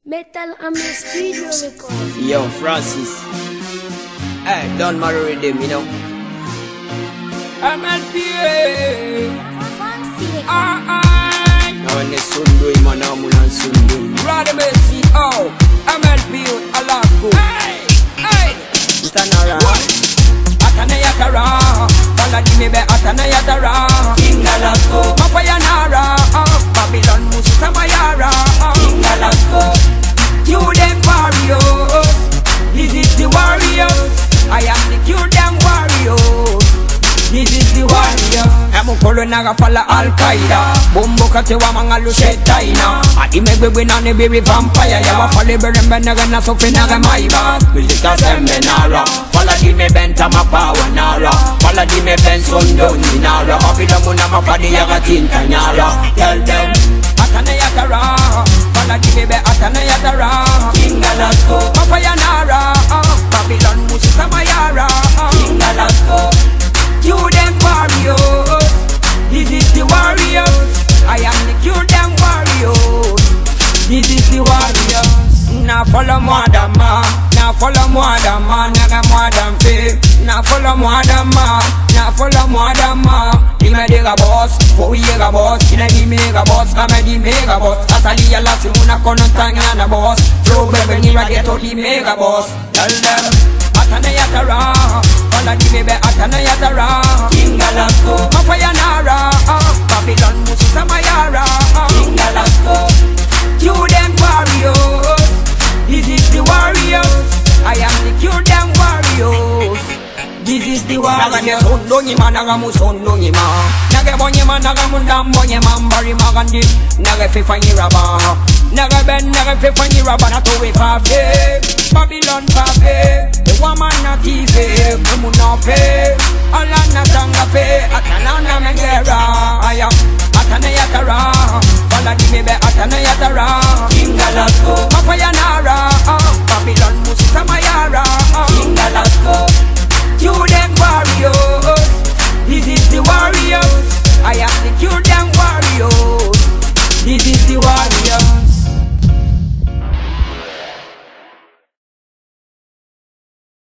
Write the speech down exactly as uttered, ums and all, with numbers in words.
Metal and studio record. Yo, Francis. Hey, don't marry with them, you know. I'm at P A. Ah, ah. Now when the sun do him and I'm on sun do him. Rather me see how I'm at P A. Alaska. Hey, hey. Tanara. Atana yatara. Fala di me be atana yatara. King Alaska. Mapaya nara. Babylon Musa Mayara. King Alaska. You them warriors, this is the warriors. I am the cure them warriors, this is the warriors. I'm a colonaga fala Al-Qaeda. Bumbo katewa mangalu shetaina. Adi megwe na ne baby vampire. Yawa fale berembe naga na sofe naga maiba. Music a sembe nara. Fala di me benta ma power nara. Fala di me ben sondoni nara. Abida muna ma fadi yaga tinta nara. Tell them atana yatara. Fala di me be atana yatara. King Alaska. Mafaya nara. Babylon Musa Mayara. King Alaska. You them warriors, this is the warriors. I am the cure them warriors, this is the warriors. Now follow more than man, now follow more than man, naga more than faith. Now follow more than man, now follow more than man. Di me diga boss, for we ga boss, kina di mega boss, kama di mega boss. Asali ya lasi muna kono tanga na boss. Flow bebe ni rageto di mega boss. Tell them atana yatara. Fala di me be atana yatara. King Alaska. Mafaya nara. Babylon Musa Mayara. King Alaska. You them warriors, this is the warriors. I am the cure them warriors, this is the warriors. Naga sondo nyima naga mu sondo nyima. Naga bonyima naga mu dambo nyima mbari magandi. Naga fifa nyiraba. Naga ben naga fifa nyiraba na towe fafe. Babylon fafe. The woman not easy, kumu na fe. Alla na tanga fe.